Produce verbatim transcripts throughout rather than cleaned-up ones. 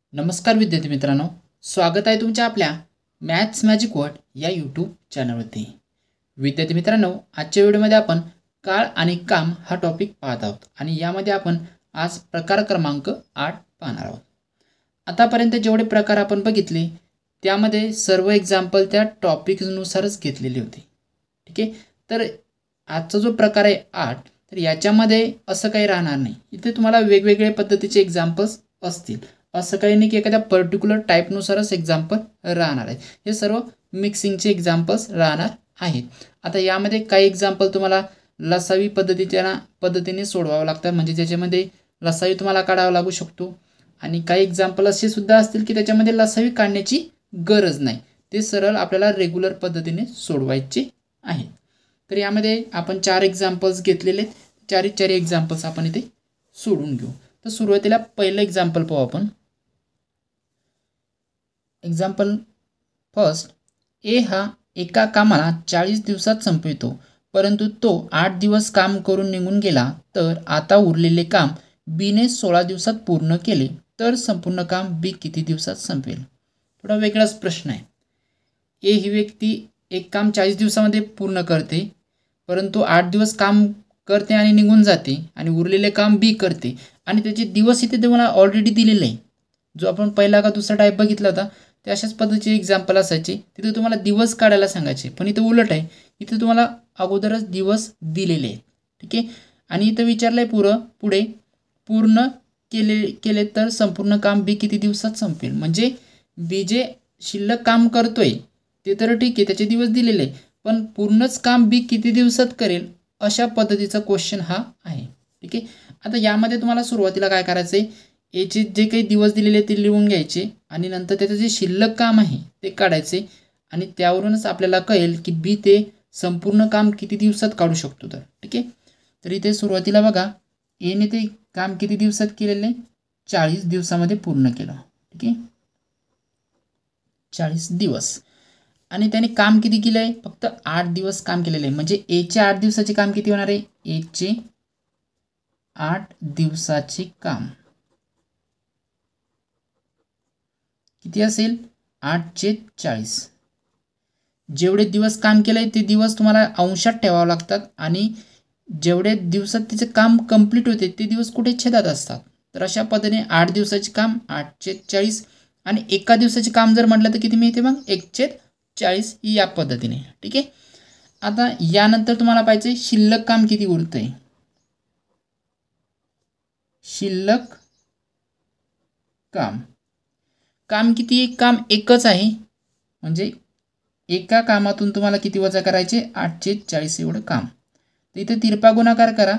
नमस्कार विद्यार्थी मित्रांनो, स्वागत आहे तुमच्या आपल्या मॅथ्स मॅजिक वर्ड या यूट्यूब चॅनलवरती. विद्यार्थी मित्रांनो, आजच्या व्हिडिओमध्ये आपण काळ आणि काम हा टॉपिक पाहत आहोत आणि यामध्ये आपण आज प्रकार क्रमांक आठ पाहणार आहोत. आतापर्यंत जेवढे प्रकार आपण बघितले त्यामध्ये सर्व एक्झाम्पल त्या टॉपिकनुसारच घेतलेले होते. ठीक आहे, तर आजचा जो प्रकार आहे आठ, तर याच्यामध्ये असं काही राहणार नाही. इथे तुम्हाला वेगवेगळ्या पद्धतीचे एक्झाम्पल्स असतील. असं काही नाही की एखाद्या पर्टिक्युलर टाईपनुसारच एक्झाम्पल राहणार आहेत. हे सर्व मिक्सिंगचे एक्झाम्पल्स राहणार आहेत. आता यामध्ये काही एक्झाम्पल तुम्हाला लसावी पद्धतीच्या पद्धतीने सोडवावं लागतात, म्हणजे ज्याच्यामध्ये लसावी तुम्हाला काढावा लागू शकतो. आणि काही एक्झाम्पल असे सुद्धा असतील की त्याच्यामध्ये लसावी काढण्याची गरज नाही, ते सरळ आपल्याला रेग्युलर पद्धतीने सोडवायचे आहेत. तर यामध्ये आपण चार एक्झाम्पल्स घेतलेले, चारी चारी एक्झाम्पल्स आपण इथे सोडून घेऊ. तर सुरुवातीला पहिलं एक्झाम्पल पाहू आपण. एक्झाम्पल फर्स्ट, ए हा एका कामाला चाळीस दिवसात संपवितो, परंतु तो आठ दिवस काम करून निघून गेला, तर आता उरलेले काम बीने सोळा दिवसात पूर्ण केले, तर संपूर्ण काम बी किती दिवसात संपवेल? थोडा वेगळाच प्रश्न आहे. ए ही व्यक्ती एक काम चाळीस दिवसामध्ये पूर्ण करते, परंतु आठ दिवस काम करते आणि निघून जाते, आणि उरलेले काम बी करते, आणि त्याचे दिवस इथे तुम्हाला ऑलरेडी दिलेले आहे. जो आपण पहिला का दुसरा टाईप बघितला होता ते अशाच पद्धतीचे एक्झाम्पल असायचे, तिथे तुम्हाला दिवस काढायला सांगायचे, पण इथं उलट आहे. इथे तुम्हाला अगोदरच दिवस दिलेले आहेत. ठीक आहे, आणि इथं विचारलं आहे पुरं पुढे पूर्ण केले केले तर संपूर्ण काम बी किती दिवसात संपेल. म्हणजे बी जे शिल्लक काम करतोय ते तर ठीक आहे, त्याचे दिवस दिलेले, पण पूर्णच काम बी किती दिवसात करेल अशा पद्धतीचा क्वेश्चन हा आहे. ठीक आहे, आता यामध्ये तुम्हाला सुरुवातीला काय करायचं आहे, याचे जे काही दिवस दिलेले ते लिहून घ्यायचे, आणि नंतर त्याचं जे शिल्लक काम आहे ते काढायचे, आणि त्यावरूनच आपल्याला कळेल की बी ते संपूर्ण काम किती दिवसात काढू शकतो. तर ठीक आहे, तर इथे सुरुवातीला बघा, एने ते काम किती दिवसात केलेले, चाळीस दिवसामध्ये पूर्ण केलं. ठीक आहे, चाळीस दिवस, आणि त्याने काम किती केलं आहे, फक्त आठ दिवस काम केलेलं आहे. म्हणजे एचे आठ दिवसाचे काम किती होणार आहे, एचे आठ दिवसाचे काम किती असेल, आठचे चाळीस. जेवढे दिवस काम केलंय ते दिवस तुम्हाला अंशात ठेवावं लागतात, आणि जेवढे दिवसात तिचे काम कंप्लीट होते ते दिवस कुठे छेदात असतात. तर अशा पद्धतीने आठ दिवसाचे काम आठचे चाळीस, आणि एका दिवसाचे काम जर म्हटलं तर किती मिळते मग, एकचे चाळीस, या पद्धतीने. ठीक आहे, आता यानंतर तुम्हाला पाहिजे शिल्लक काम किती उरतंय. शिल्लक काम काम किती आहे, काम एकच आहे, म्हणजे एका कामातून तुम्हाला किती वजा करायचे, आठशे चाळीस एवढं काम. तर इथे तिरपा गुणाकार करा,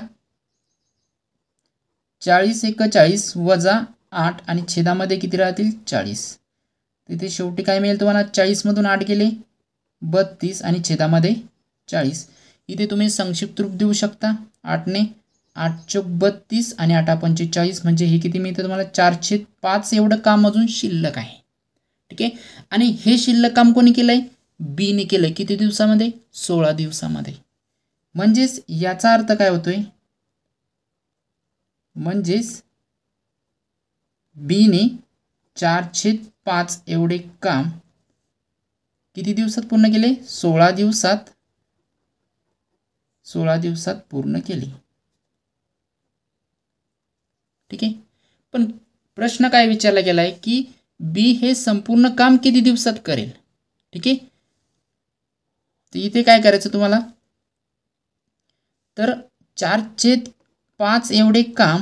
चाळीस एक चाळीस वजा आठ, आणि छेदामध्ये किती राहतील, चाळीस. तिथे शेवटी काय मिळेल तुम्हाला, चाळीस मधून आठ गेले बत्तीस, आणि छेदामध्ये चाळीस. इथे तुम्ही संक्षिप्त रूप देऊ शकता, आठने आठ चौक बत्तीस, आणि आठा पंचेचाळीस, म्हणजे हे किती मिळतं तुम्हाला, चारशे पाच एवढं काम अजून शिल्लक आहे. ठीक आहे, आणि हे शिल्लक काम कोणी केलंय, बीने केलंय. किती दिवसामध्ये, सोळा दिवसामध्ये. म्हणजेच याचा अर्थ काय होतोय, म्हणजेच बीने चारशे पाच एवढे काम किती दिवसात पूर्ण केले, सोळा दिवसात सोळा दिवसात पूर्ण केले. ठीक आहे, पण प्रश्न काय विचारला गेला आहे की बी हे संपूर्ण काम किती दिवसात करेल. ठीक आहे, तर इथे काय करायचं तुम्हाला, तर चारशे पाच एवढे काम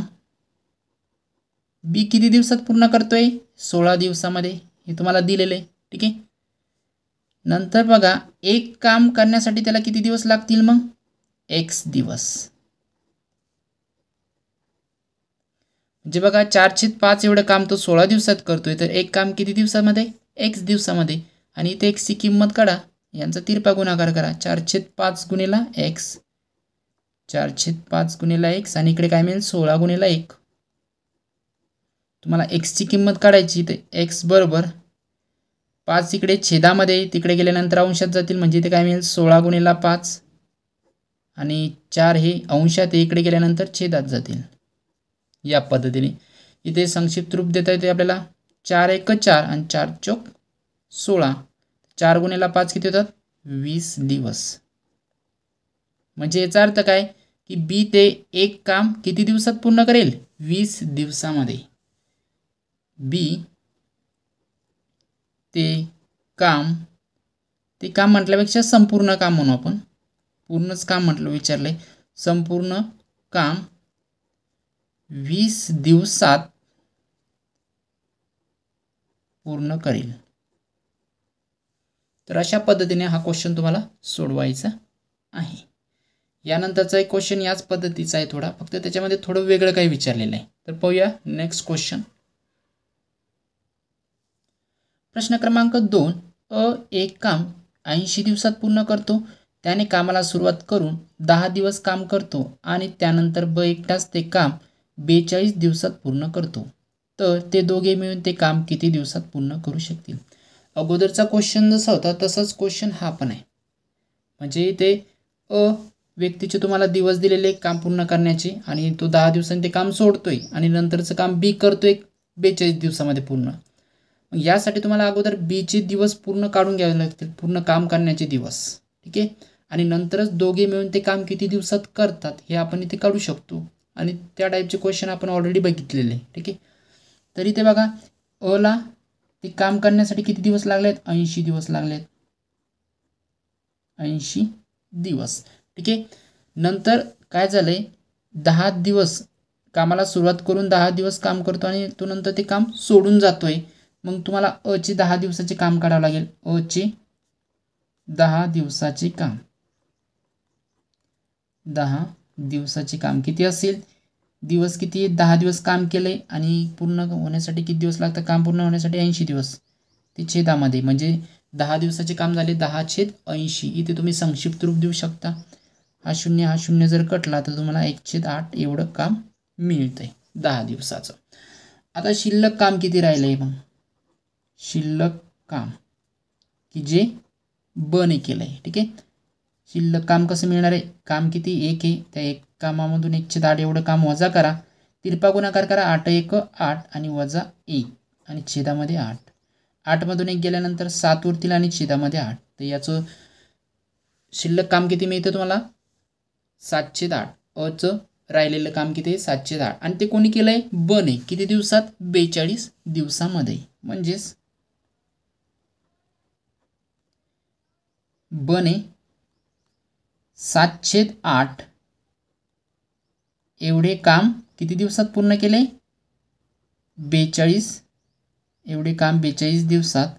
बी किती दिवसात पूर्ण करतोय, सोळा दिवसामध्ये, हे तुम्हाला दिलेलं आहे. ठीक आहे, नंतर बघा एक काम करण्यासाठी त्याला किती दिवस लागतील, मग एक्स दिवस. म्हणजे बघा चारशे पाच एवढं काम तो सोळा दिवसात करतोय, तर एक काम किती दिवसामध्ये, एक्स दिवसामध्ये. आणि इथे एक्सची किंमत काढा, यांचा तिरपा गुणाकार करा, चारशे पाच गुणिला एक्स, चारशे पाच गुणिला एक्स, आणि इकडे काय मिळेल, सोळा गुणिला एक. तुम्हाला एक्सची किंमत काढायची, तर एक्स बरोबर पाच इकडे छेदामध्ये, तिकडे गेल्यानंतर अंशात जातील, म्हणजे इथे काय मिळेल, सोळा गुणिला पाच, आणि चार हे अंशात इकडे गेल्यानंतर छेदात जातील. या पद्धतीने इथे संक्षिप्त रूप देता येते आपल्याला, चार एक चार आणि चार चौक सोळा, चार गुणिले पाच किती होतात वीस दिवस. म्हणजे याचा अर्थ काय की बी ते एक काम किती दिवसात पूर्ण करेल वीस दिवसामध्ये. बी ते काम, ते काम म्हटल्यापेक्षा संपूर्ण काम म्हणू आपण, पूर्णच काम म्हटलं विचारलंय, संपूर्ण काम वीस दिवसात पूर्ण करेल. तर अशा पद्धतीने हा क्वेश्चन तुम्हाला सोडवायचा आहे. यानंतरचा एक क्वेश्चन याच पद्धतीचा आहे थोडा, फक्त त्याच्यामध्ये थोडं वेगळं काही विचारलेलं आहे. तर पाहूया नेक्स्ट क्वेश्चन. प्रश्न क्रमांक दोन. अ एक काम ऐंशी दिवसात पूर्ण करतो. त्याने कामाला सुरुवात करून दहा दिवस काम करतो आणि त्यानंतर ब एकटाच ते काम बेचाळीस दिवसात पूर्ण करतो. तर ते दोघे मिळून ते काम किती दिवसात पूर्ण करू शकतील. अगोदरचा क्वेश्चन जसा होता तसाच क्वेश्चन हा पण आहे. म्हणजे ते अ व्यक्तीचे तुम्हाला दिवस दिलेले काम पूर्ण करण्याचे आणि तो दहा दिवसांनी ते काम सोडतोय आणि नंतरचं काम बी करतोय बेचाळीस दिवसामध्ये पूर्ण. यासाठी तुम्हाला अगोदर बीचे दिवस पूर्ण काढून घ्यावे लागतील, पूर्ण काम करण्याचे दिवस. ठीक आहे. आणि नंतरच दोघे मिळून ते काम किती दिवसात करतात हे आपण इथे काढू शकतो. आणि त्या टाईपचे क्वेश्चन आपण ऑलरेडी बघितलेले. ठीक आहे. तरी ते बघा अला ते काम करण्यासाठी किती दिवस लागलेत ऐंशी दिवस लागलेत, ऐंशी दिवस. ठीक आहे. नंतर काय झालंय दहा दिवस कामाला सुरुवात करून दहा दिवस काम करतो आणि तो नंतर ते काम सोडून जातोय. मग तुम्हाला अ चे दहा दिवसाचे काम काढावं लागेल. अ चे दहा दिवसाचे काम, दहा दिवसाचे काम किती असेल, दिवस किती दहा दिवस काम केले आणि पूर्ण होण्यासाठी किती दिवस लागतात, काम पूर्ण होण्यासाठी ऐंशी दिवस. ते छेदामध्ये म्हणजे दहा दिवसाचे काम झाले दहा छेद ऐंशी. इथे तुम्ही संक्षिप्त रूप देऊ शकता. हा शून्य हा शून्य जर कटला तर तुम्हाला एक छेद आठ एवढं काम मिळतंय दहा दिवसाचं. आता शिल्लक काम किती राहिलंय मग, शिल्लक काम की जे ब ने केलं आहे. ठीक आहे. शिल्लक काम कसं मिळणार आहे, काम किती एक आहे, त्या एक कामामधून एक छेद आठ एवढं काम वजा करा, तिरपा गुणाकार करा, आठ एक आठ आणि वजा एक आणि छेदामध्ये आठ, आठमधून एक गेल्यानंतर सात उरतील आणि छेदामध्ये आठ. तर याचं शिल्लक काम किती मिळतं तुम्हाला सातशे आठ. अचं राहिलेलं काम किती आहे सातशे आठ आणि ते कोणी केलंय ब ने. किती दिवसात बेचाळीस दिवसामध्ये. म्हणजेच ब ने सातशे आठ एवढे काम किती दिवसात पूर्ण केले, बेचाळीस एवढे काम बेचाळीस दिवसात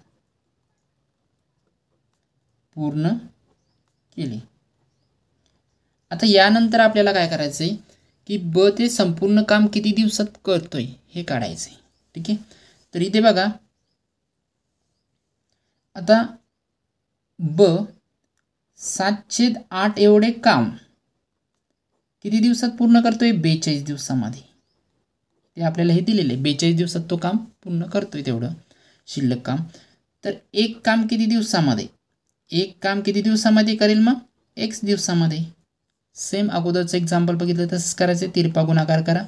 पूर्ण केले. आता यानंतर आपल्याला काय करायचं आहे की ब ते संपूर्ण काम किती दिवसात करतोय हे काढायचं आहे. ठीक आहे. तर इथे बघा आता ब सातशे आठ एवढे काम किती दिवसात पूर्ण करतोय बेचाळीस दिवसामध्ये. ते आपल्याला हे दिलेले बेचाळीस दिवसात तो काम पूर्ण करतोय तेवढं शिल्लक काम. तर एक काम किती दिवसामध्ये, एक काम किती दिवसामध्ये करेल मग एक्स दिवसामध्ये. सेम अगोदरचं एक्झाम्पल बघितलं तसंच करायचं. तिरपा गुणाकार करा,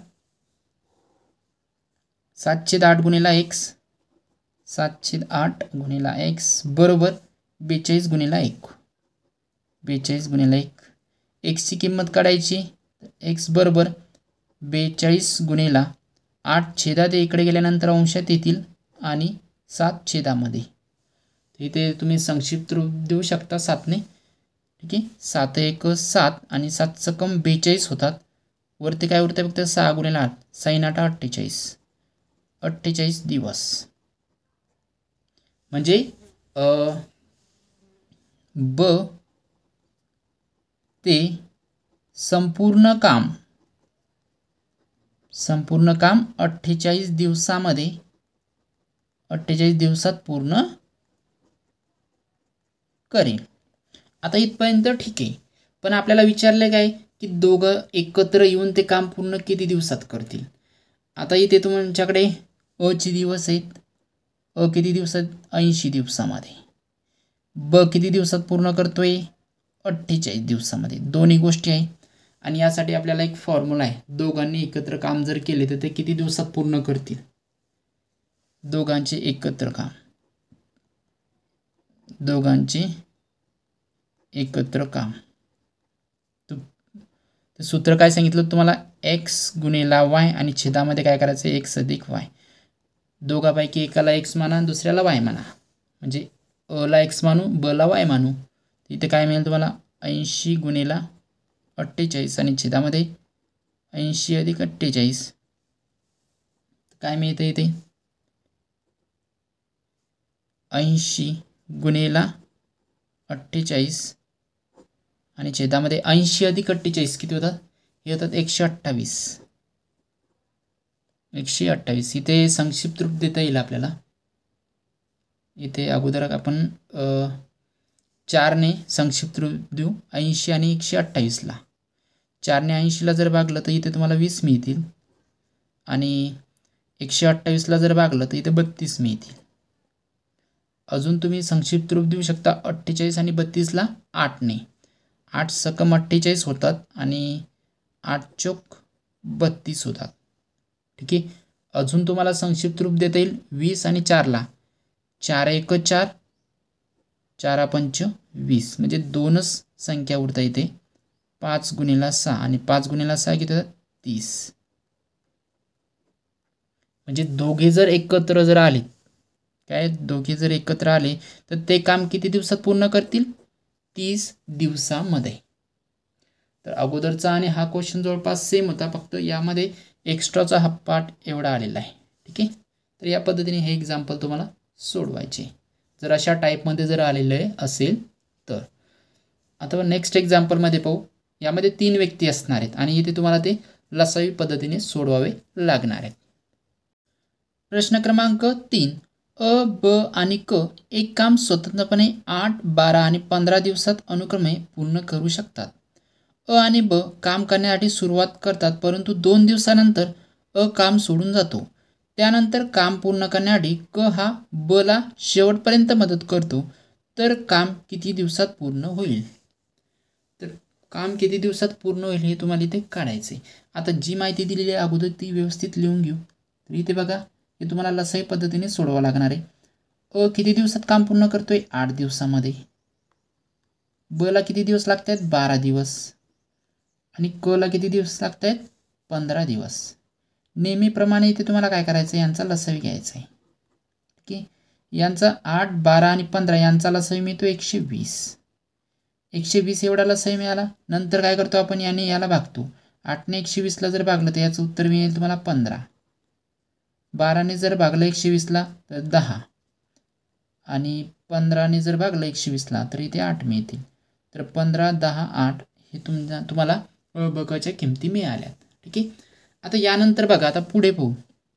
सातशे आठ गुणिला एक्स, सातशे आठ गुणिला एक्स बरोबर बेचाळीस गुणिला एक, बेचाळीस गुणिला एक. एक्सची किंमत काढायची, एक्स बरोबर बेचाळीस गुणिला आठ छेदात इकडे गेल्यानंतर अंशात येतील आणि सात छेदामध्ये. इथे तुम्ही संक्षिप्त रूप देऊ शकता सातने. ठीक आहे. सात एक सात आणि सात सकम बेचाळीस होतात. वरती काय उरतं फक्त सहा गुणिला आठ, साईन आठ अठ्ठेचाळीस, अठ्ठेचाळीस दिवस. म्हणजे अ ब ते संपूर्ण काम, संपूर्ण काम अठ्ठेचाळीस दिवसामध्ये, अठ्ठेचाळीस दिवसात पूर्ण करेल. आता इथपर्यंत ठीक आहे. पण आपल्याला विचारले काय की दोघं एकत्र येऊन ते काम पूर्ण किती दिवसात करतील. आता इथे तुमच्याकडे अ चे दिवस आहेत. अ किती दिवसात ऐंशी दिवसामध्ये, ब किती दिवसात पूर्ण करतोय अठ्ठेचाळीस दिवसामध्ये. दोन्ही गोष्टी आहे आणि यासाठी आपल्याला एक फॉर्म्युला आहे, दोघांनी एकत्र काम जर केले तर ते किती दिवसात पूर्ण करतील. दोघांचे एकत्र काम, दोघांचे एकत्र काम. तर सूत्र काय सांगितलं तुम्हाला, एक्स गुणिला वाय आणि छेदामध्ये काय करायचं, एक्स अधिक वाय. दोघांपैकी एकाला एक्स माना दुसऱ्याला वाय माना, म्हणजे अला एक्स मानू बला वाय मानू. इथे काय मिळेल तुम्हाला, ऐंशी गुणिला अठ्ठेचाळीस आणि छेदामध्ये ऐंशी अधिक अठ्ठेचाळीस. काय मिळतं इथे, ऐंशी गुणिला अठ्ठेचाळीस आणि छेदामध्ये ऐंशी अधिक अठ्ठेचाळीस किती होतात, हे होतात एकशे अठ्ठावीस. एकशे अठ्ठावीस इथे संक्षिप्त रूप देता येईल आपल्याला. इथे अगोदर आपण चारने संक्षिप्त रूप देऊ, ऐंशी आणि एकशे अठ्ठावीसला. चारने ऐंशीला जर भागलं तर इथे तुम्हाला वीस मिळतील आणि एकशे अठ्ठावीसला जर भागलं तर इथे बत्तीस मिळतील. अजून तुम्ही संक्षिप्त रूप देऊ शकता अठ्ठेचाळीस आणि बत्तीसला आठने. आठ सकम अठ्ठेचाळीस होतात आणि आठ चोक बत्तीस होतात. ठीक आहे. अजून तुम्हाला संक्षिप्त रूप देता येईल वीस आणि चारला. चार एक चार, चारा पंच वीस, म्हणजे दोनच संख्या उरता येते. पाच गुणिला सहा आणि पाच गुणिला सहा किती होतात, तीस. म्हणजे दोघे जर एकत्र जर आले, काय दोघे जर एकत्र आले तर ते काम किती दिवसात पूर्ण करतील, तीस दिवसामध्ये. तर अगोदरचा आणि हा क्वेश्चन जवळपास सेम होता, फक्त यामध्ये एक्स्ट्राचा हा पार्ट एवढा आलेला आहे. ठीक आहे. तर या पद्धतीने हे एक्झाम्पल तुम्हाला सोडवायचे जर अशा टाईपमध्ये जर आलेलं आहे असेल तर. आता नेक्स्ट एक्झाम्पलमध्ये पाहू. यामध्ये तीन व्यक्ती असणार आहेत आणि इथे तुम्हाला ते लसावी पद्धतीने सोडवावे लागणार आहेत. प्रश्न क्रमांक तीन. अ, ब आणि क एक काम स्वतंत्रपणे आठ, बारा आणि पंधरा दिवसात अनुक्रमे पूर्ण करू शकतात. अ आणि ब काम करण्यासाठी सुरुवात करतात, परंतु दोन दिवसानंतर अ काम सोडून जातो. त्यानंतर काम पूर्ण करण्यासाठी क हा ब ला शेवटपर्यंत मदत करतो. तर काम किती दिवसात पूर्ण होईल. तर काम किती दिवसात पूर्ण होईल हे तुम्हाला इथे काढायचे. आता जी माहिती दिलेली आहे अगोदर ती व्यवस्थित लिहून घेऊ. तर इथे बघा, हे तुम्हाला लसाई पद्धतीने सोडवावं लागणार आहे. अ किती दिवसात काम पूर्ण करतोय, आठ दिवसामध्ये. ब ला किती दिवस लागत आहेत, बारा दिवस. आणि क ला किती दिवस लागत आहेत, पंधरा दिवस. नेहमीप्रमाणे इथे तुम्हाला काय करायचं, यांचा लसावी घ्यायचा आहे. ठीक आहे. यांचा आठ, बारा आणि पंधरा यांचा लसावी मिळतो एकशे वीस. एकशे वीस एवढा लसावी मिळाला. नंतर काय करतो आपण, याने याला भागतो. आठने एकशे वीसला जर भागलं तर याचं उत्तर मिळेल तुम्हाला पंधरा. बाराने जर भागलं एकशे वीसला तर दहा आणि पंधराने जर भागलं एकशे वीसला तर इथे आठ मिळतील. तर पंधरा, दहा, आठ हे तुमच्या तुम्हाला अ ब कच्या किमती मिळाल्यात. ठीक आहे. आता यानंतर बघा, आता पुढे पाहू.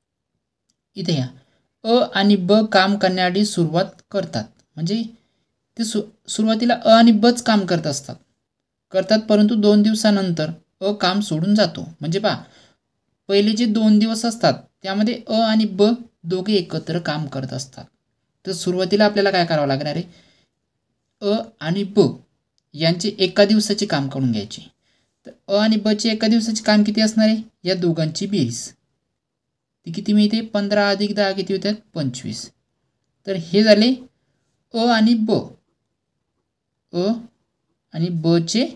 इथे या अ आणि ब काम करण्याआधी सुरुवात करतात, म्हणजे ते सु सुरुवातीला अ आणि बच काम करत असतात करतात परंतु दोन दिवसानंतर अ काम सोडून जातो. म्हणजे पहा, पहिले जे दोन दिवस असतात त्यामध्ये अ आणि ब दोघे एकत्र काम करत असतात. तर सुरुवातीला आपल्याला काय करावं लागणार आहे, अ आणि ब यांचे एका दिवसाचे काम करून घ्यायचे. तर अ आणि ब चे एका दिवसाचे काम किती असणार आहे, या दोघांची बेरीज ती किती मिळते, पंधरा अधिक दहा किती होतात, पंचवीस. तर हे झाले अ आणि ब. अ आणि ब चे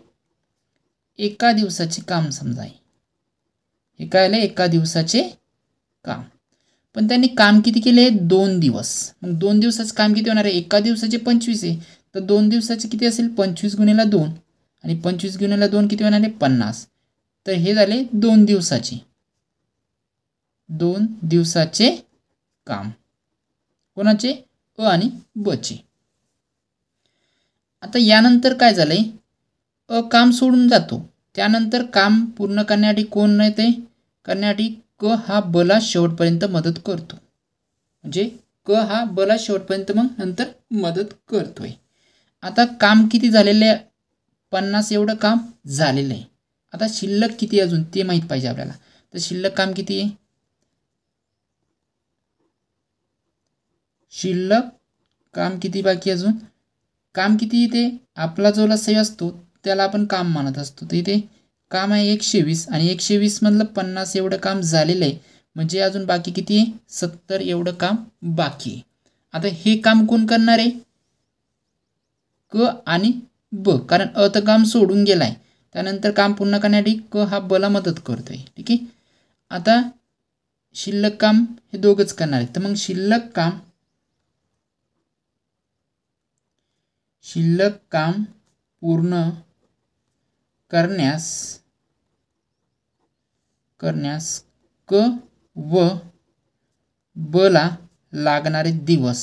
एका दिवसाचे काम समजा आहे. हे काय आलं, एका दिवसाचे काम. पण त्यांनी काम किती केले, दोन दिवस. मग दोन दिवसाचं काम किती होणार आहे, एका दिवसाचे पंचवीस आहे. तर दोन दिवसाचे किती असेल, पंचवीस गुणिला दोन आणि पंचवीस गुणिला दोन किती होणार आहे, पन्नास. तर हे झाले दोन दिवसाचे दोन दिवसाचे काम कोणाचे, अ आणि ब चे. आता यानंतर काय झालंय, अ काम सोडून जातो. त्यानंतर काम पूर्ण करण्यासाठी कोण येते, करण्यासाठी क हा ब ला शेवटपर्यंत मदत करतो. म्हणजे क हा ब ला शेवटपर्यंत मग नंतर मदत करतोय. आता काम किती झालेलं आहे, पन्नास एवढं काम झालेलं आहे. आता शिल्लक किती अजून ते माहीत पाहिजे आपल्याला. तर शिल्लक काम किती आहे, शिल्लक काम किती बाकी अजून, काम किती इथे आपला जो लसावी असतो त्याला आपण काम मानत असतो. तर इथे काम आहे एकशे वीस आणि एकशे वीस मधलं पन्नास एवढं काम झालेलं आहे. म्हणजे अजून बाकी किती आहे, सत्तर एवढं काम बाकी आहे. आता हे काम कोण करणार आहे, क आणि ब, कारण अ तर काम सोडून गेलाय, त्यानंतर काम पूर्ण करण्यासाठी क हा बला मदत करतोय. ठीक आहे. आता शिल्लक काम हे दोघंच करणार आहेत, तर मग शिल्लक काम शिल्लक काम पूर्ण करण्यास करण्यास क व ब ला लागणारे दिवस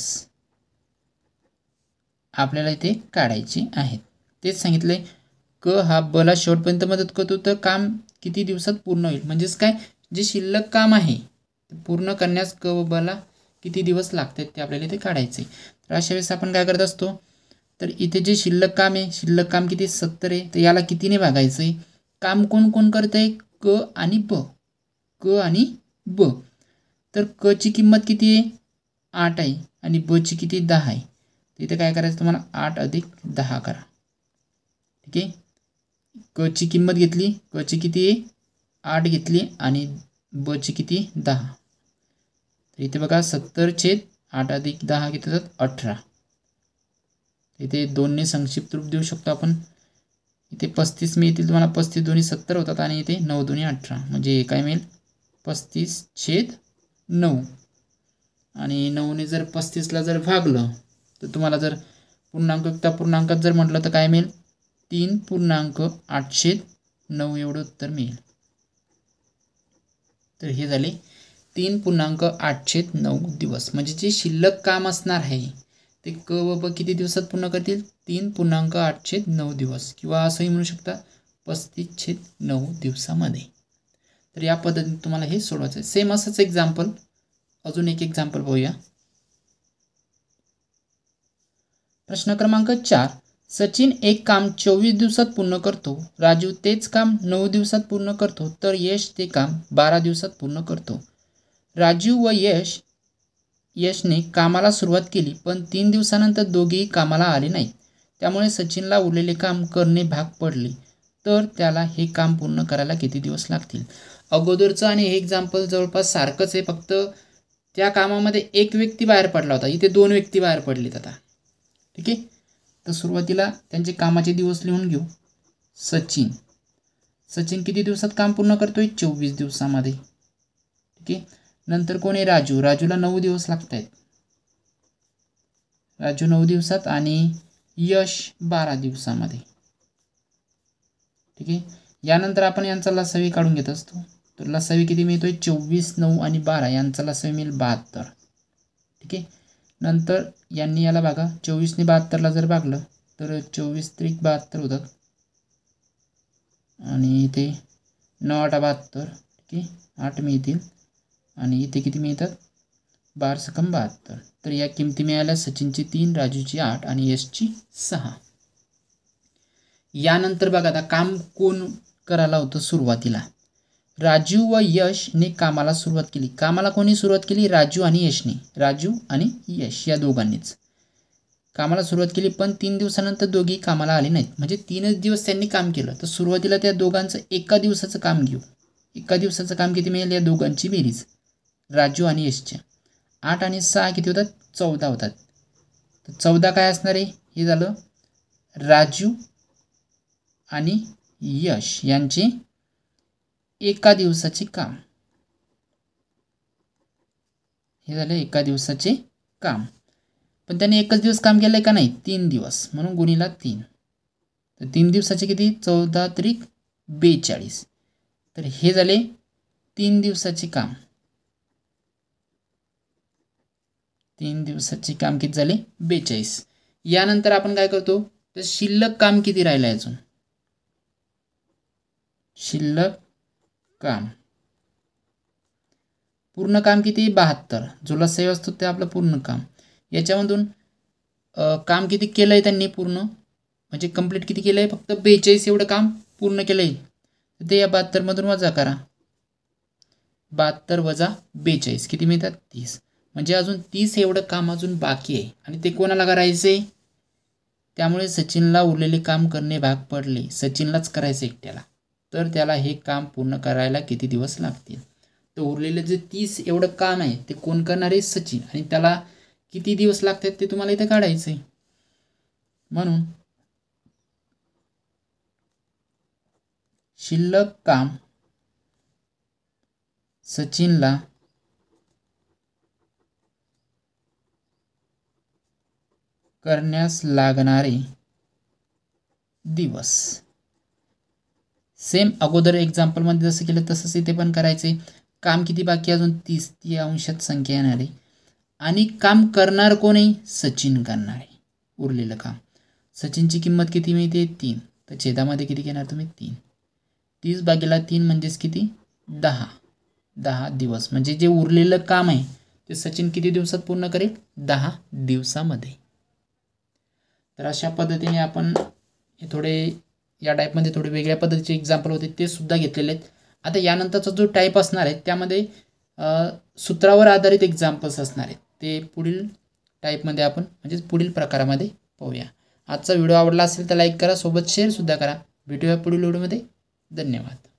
आपल्याला इथे काढायचे आहेत. तेच सांगितले, क हा ब ला शेवटपर्यंत मदत करतो, तर काम किती दिवसात पूर्ण होईल. म्हणजेच काय, जे शिल्लक काम आहे पूर्ण करण्यास क व ब ला किती दिवस लागतात ते आपल्याला इथे काढायचे. तर अशा वेळेस आपण काय करत असतो, तर इथे जे शिल्लक काम आहे, शिल्लक काम किती सत्तर आहे, तर याला कितीने भागायचं आहे. काम कोण कोण करत आहे, क आणि ब, क आणि ब. तर क ची किंमत किती आहे, आठ आहे, आणि ब ची किती दहा आहे. इथे काय करायचं तुम्हाला, आठ अधिक दहा करा. ठीक आहे. क ची किंमत घेतली, क ची किती आहे आठ घेतली, आणि ब ची किती दहा. तर इथे बघा सत्तर छेद आठ अधिक दहा किती होतात, अठरा. इथे दोनने संक्षिप्त रूप देऊ शकतो आपण. इथे पस्तीस मिळतील तुम्हाला, पस्तीस दोन्ही सत्तर होतात, आणि इथे नऊ दोन्ही अठरा, म्हणजे काय मिळेल पस्तीस छेद नऊ. आणि नऊने जर पस्तीसला जर भागलं तर तुम्हाला जर पूर्णांक त्या पूर्णांकात जर म्हटलं तर काय मिळेल, तीन पूर्णांक आठशे नऊ एवढं उत्तर मिळेल. तर हे झाले तीन पूर्णांक आठशे नऊ दिवस. म्हणजे जे शिल्लक काम असणार आहे ते क व ब किती दिवसात पूर्ण करतील, तीन पूर्णांक आठशे नऊ दिवस, किंवा असंही म्हणू शकता पस्तीस छेद नऊ दिवसामध्ये. तर या पद्धतीने तुम्हाला हे सोडवायचं आहे. सेम असंच एक्झाम्पल, अजून एक एक्झाम्पल पाहूया. प्रश्न क्रमांक चार, सचिन एक काम चोवीस दिवसात पूर्ण करतो, राजू तेच काम नऊ दिवसात पूर्ण करतो, तर यश ते काम बारा दिवसात पूर्ण करतो. राजू व यश यशने कामाला सुरुवात केली, पण तीन दिवसानंतर दोघेही कामाला आले नाहीत. त्यामुळे सचिनला उरलेले काम करणे भाग पडले, तर त्याला हे काम पूर्ण करायला किती दिवस लागतील. अगोदरचं आणि हे एक्झाम्पल जवळपास सारखंच आहे, फक्त त्या कामामध्ये एक व्यक्ती बाहेर पडला होता, इथे दोन व्यक्ती बाहेर पडलेत आता. ठीक आहे. तर सुरुवातीला त्यांचे कामाचे दिवस लिहून घेऊ. सचिन सचिन किती दिवसात काम पूर्ण करतोय, चोवीस दिवसामध्ये. ठीक आहे. नंतर कोण आहे, राजू. राजूला नऊ दिवस लागत आहेत, राजू नऊ दिवसात, आणि यश बारा दिवसामध्ये. ठीक आहे. यानंतर आपण यांचा लसावी काढून घेत असतो. तर लसावी किती मिळतोय, चोवीस नऊ आणि बारा, यांचा लसावी मिळेल बहात्तर. ठीक आहे. नंतर यांनी याला बघा, चोवीसने बहात्तरला जर भागलं तर चोवीस त्रिक बहात्तर होतात, आणि इथे नऊ आठ बहात्तर. ठीक आहे. आठ मिळतील, आणि इथे किती मिळतात, बार सकम बहात्तर. तर या किमती मिळाल्या सचिनची तीन, राजूची आठ, आणि यशची सहा. यानंतर बघा, आता काम कोण करायला होतं सुरुवातीला, राजू व यशने कामाला सुरुवात केली. कामाला कोणी सुरुवात केली, राजू आणि यशने. राजू आणि यश या दोघांनीच कामाला सुरुवात केली, पण तीन दिवसानंतर दोघी कामाला आले नाहीत. म्हणजे तीनच दिवस त्यांनी काम केलं. तर सुरुवातीला त्या दोघांचं एका दिवसाचं काम घेऊ. एका दिवसाचं काम किती मिळेल, या दोघांची बेरीज राजू आणि यशच्या. आठ आणि सहा किती होतात, चौदा होतात. तर चौदा काय असणार आहे, हे झालं राजू आणि यश यांचे एका दिवसाचे काम. हे झाले एका दिवसाचे काम, पण त्याने एकच दिवस काम केलंय का, नाही, तीन दिवस, म्हणून गुणीला तीन. तर तीन दिवसाचे किती, चौदा त्रिक बेचाळीस. तर हे झाले तीन दिवसाचे काम. तीन दिवसाचे काम किती झाले, बेचाळीस. यानंतर आपण काय करतो, तर शिल्लक काम किती राहिलं अजून, शिल्लक काम पूर्ण काम किती, बहात्तर. जो लसाई असतो ते आपलं पूर्ण काम. याच्यामधून काम किती केलं आहे त्यांनी पूर्ण, म्हणजे कंप्लीट किती केलं आहे, फक्त बेचाळीस एवढं काम पूर्ण केलं आहे. ते या बहात्तरमधून वजा करा, बहात्तर वजा बेचाळीस किती मिळतात, तीस. म्हणजे अजून तीस एवढं काम अजून बाकी आहे, आणि ते कोणाला करायचे. त्यामुळे सचिनला उरलेले काम करणे भाग पडले, सचिनलाच करायचे एकट्याला. तर त्याला हे काम पूर्ण करायला किती दिवस लागतील. तर उरलेलं जे तीस एवढं काम आहे ते कोण करणार आहे? सचिन. आणि त्याला किती दिवस लागतात ते तुम्हाला इथे काढायचं आहे. म्हणून शिल्लक काम सचिनला करण्यास लागणारे दिवस. सेम अगोदर एक्झाम्पलमध्ये जसं केलं तसंच इथे पण करायचे. काम किती बाकी अजून? तीस. ती अंशात संख्या येणार आहे आणि काम करणार कोण आहे? सचिन करणार आहे उरलेलं काम. सचिनची किंमत किती मिळते? तीन. तर छेदामध्ये किती घेणार तुम्ही? तीन. तीस भागीला तीन म्हणजेच किती? दहा. दहा दिवस. म्हणजे जे उरलेलं काम आहे ते सचिन किती दिवसात पूर्ण करेल? दहा दिवसामध्ये. तर अशा पद्धतीने आपण हे थोडे या टाईपमध्ये थोडे वेगळ्या पद्धतीचे एक्झाम्पल होते ते सुद्धा घेतलेले आहेत. आता यानंतरचा जो टाईप असणार आहे त्यामध्ये सूत्रावर आधारित एक्झाम्पल्स असणार आहेत. ते पुढील टाईपमध्ये आपण म्हणजे पुढील प्रकारामध्ये पाहूया. आजचा व्हिडिओ आवडला असेल तर लाईक करा, सोबत शेअरसुद्धा करा. भेटूया पुढील व्हिडिओमध्ये. धन्यवाद.